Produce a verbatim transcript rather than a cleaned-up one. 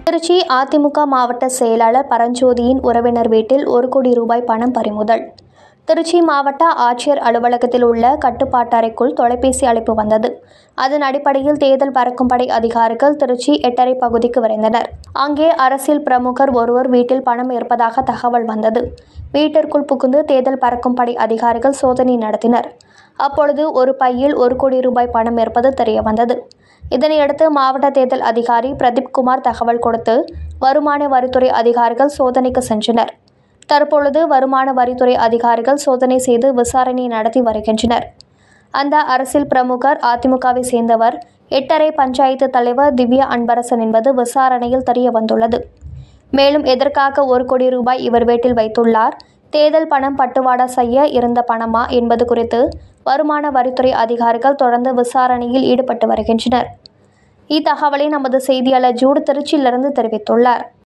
திருச்சி அதிமுக மாவட்ட செயலாளர் பரஞ்சோதியின் உறவினர் வீட்டில் ஒரு கோடி ரூபாய் பணம் பறிமுதல். திருச்சி மாவட்ட ஆட்சியர் அலுவலகத்தில் உள்ள கட்டுப்பாட்டறைக்குள் தொலைபேசி அழைப்பு வந்தது. அதன் அடிப்படையில் தேர்தல் பறக்கும் படை அதிகாரிகள் திருச்சி எட்டரை பகுதிக்கு விரைந்தனர். அங்கே அரசியல் பிரமுகர் ஒருவர் வீட்டில் பணம் இருப்பதாக தகவல் வந்தது. வீட்டிற்குள் புகுந்து தேர்தல் பறக்கும் படை அதிகாரிகள் சோதனை நடத்தினர். அப்பொழுது ஒரு பையில் ஒரு கோடி ரூபாய் பணம் இருப்பது தெரியவந்தது. இதனையடுத்து மாவட்ட தேர்தல் அதிகாரி பிரதீப் குமார் தகவல் கொடுத்து வருமான வரித்துறை அதிகாரிகள் சோதனைக்கு சென்றனர். தற்பொழுது வருமான வரித்துறை அதிகாரிகள் சோதனை செய்து விசாரணை நடத்தி வருகின்றனர். அந்த அரசியல் பிரமுகர் அதிமுகவை சேர்ந்தவர். எட்டரை பஞ்சாயத்து தலைவர் திவ்யா அன்பரசன் என்பது விசாரணையில் தெரிய வந்துள்ளது. மேலும் எதற்காக ஒரு கோடி ரூபாய் இவர் வீட்டில் வைத்துள்ளார், தேர்தல் பணம் பட்டுவாடா செய்ய இருந்த பணமா என்பது குறித்து வருமான வரித்துறை அதிகாரிகள் தொடர்ந்து விசாரணையில் ஈடுபட்டு வருகின்றனர். இத்தகவலை நமது செய்தியாளர் ஜூட் திருச்சியிலிருந்து தெரிவித்துள்ளார்.